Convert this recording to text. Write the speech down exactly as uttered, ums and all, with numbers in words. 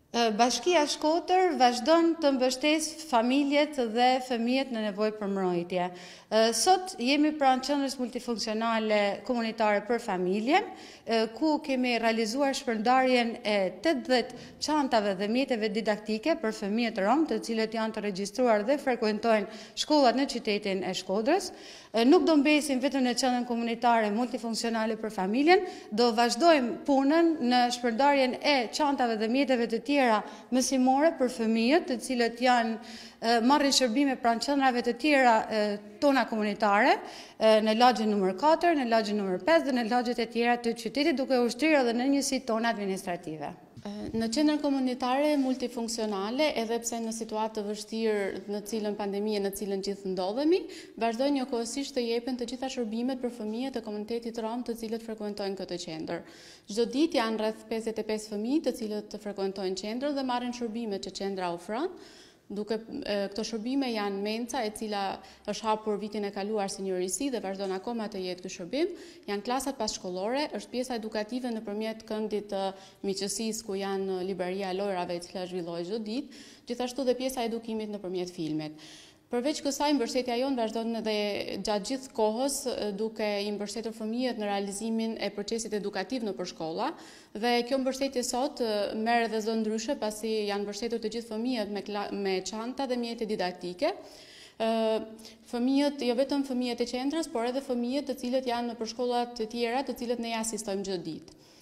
Bashkia Shkotër vazhdon të mbështesë familjet dhe fëmijët në nevojë për mbrojtje. Sot jemi pranë qendrës multifunksionale komunitare për familje, ku kemi realizuar shpërndarjen e tetëdhjetë çantave dhe mjeteve didaktike për fëmijët rom, të cilët janë të regjistruar dhe frekuentojnë shkollat në qytetin e Shkodrës. Nuk do mbesim vetëm në qendrën komunitare multifunksionale për familjen, do vazhdojmë punën në shpërndarjen e çantave dhe mjeteve të tjera mësimore për fëmijët, të cilët janë marrin shërbime pranë qendrave të tjera tona komunitare, në lagjën numër katër, në lagjën numër pesë dhe në lagjet e tjera të qytetit, duke ushtrirë edhe në njësitë tona administrative. Në qendrën komunitare multifunksionale, edhe pse në situatë të vështirë në cilën pandemie në cilën gjithë ndodhemi, vazhdojnë njëkohësisht të jepen të gjitha shërbimet për fëmijët e komunitetit rom të cilët frekuentojnë këtë qendër. Çdo ditë janë rreth pesëdhjetë e pesë fëmijë të cilët të frekuentojnë qendrën dhe marrin shërbimet që qendra ofron. Duke këto shërbime janë menca e cila është hapur vitin e kaluar si njërisi dhe vazhdon akoma të jetë ky shërbim, janë klasat passhkollore, është pjesa edukative nëpërmjet këndit të miqësisë ku janë libraria e lojrave e cila zhvillohet çdo ditë, gjithashtu dhe pjesa e edukimit nëpërmjet filmet. Përveç kësaj, mbështetja jonë vazhdon edhe gjatë gjithë kohës duke i mbështetur fëmijët në realizimin e procesit edukativ nëpër shkolla dhe kjo mbështetje sot merr edhe zë ndryshe pasi janë mbështetur të gjithë fëmijët me, me çanta dhe mjete didaktike. Fëmijët, jo vetëm fëmijët e qendrës, por edhe fëmijët të cilët janë nëpër shkolla të tjera, të cilët ne asistojmë çdo ditë.